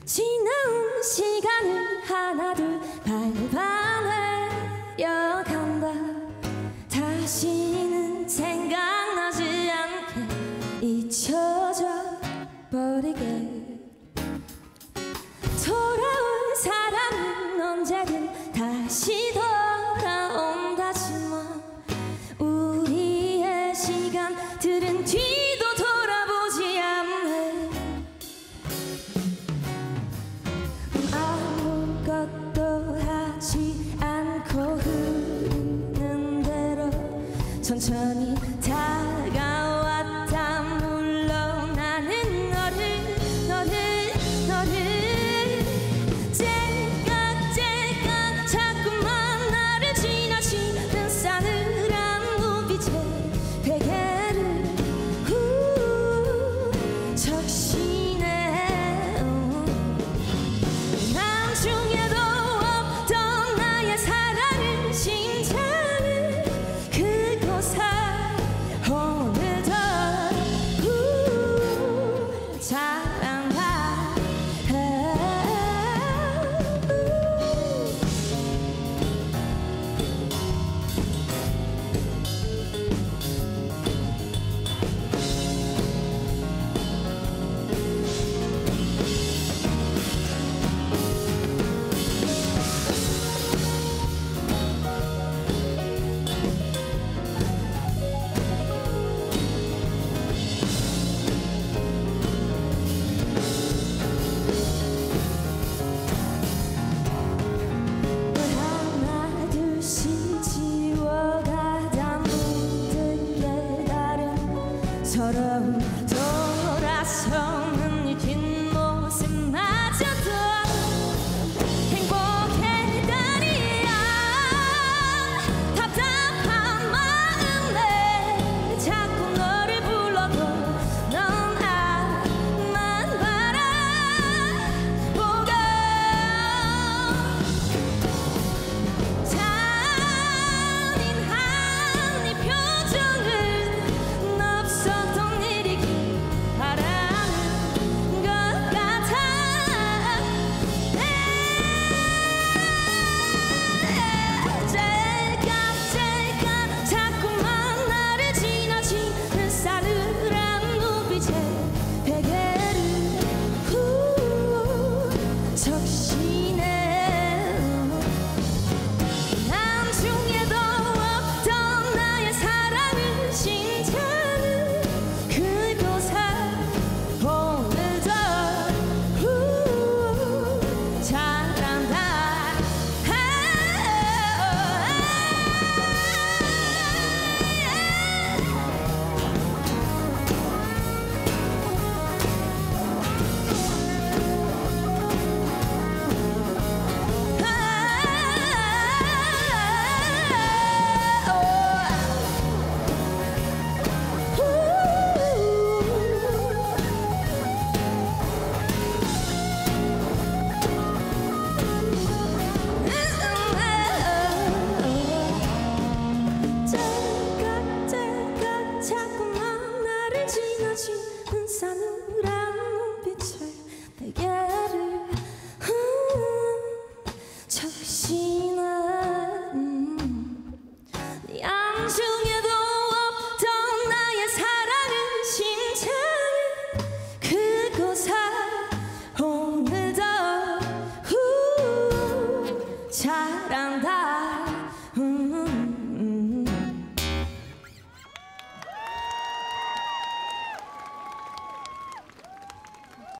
지나온 시간을 하나둘 밟아내려간다. 다시는 생각나지 않게 잊혀져 버리게. 돌아올 사람은 언제든 다시 돌아온다지만 우리의 시간들은 뒤도 돌아보지 않네. 아무것도 하지 않고 흐르는 대로 천천히 다가왔다. 물러나는 너를 째깍째깍 자꾸만 나를 지나치는 싸늘한 눈빛에 베개를 적시네. 남중에도 없던 나의 사랑을 심장을 그곳에 오늘도 잘한다. 서러움 돌아서는 이 뒷모습마저도 행복했다니야. 답답한 마음에 자꾸 너를 불러도 넌 앞만 바라보고 잔인한 네 표정을 없었던 일이길 바라는 것 같아. 째깍째깍 자꾸만 나를 지나치는 싸늘한 눈빛에 베개를 적시네. 남중에도 없던 나의 사랑을 심장을 그곳에 오늘도 잘한다. 째깍째깍 자꾸만 나를 지나치는 싸늘한 눈빛에 베개를 적시네. 네 안중에도 없던 나의 사랑은 심장을 그곳에 오늘도 잘한다.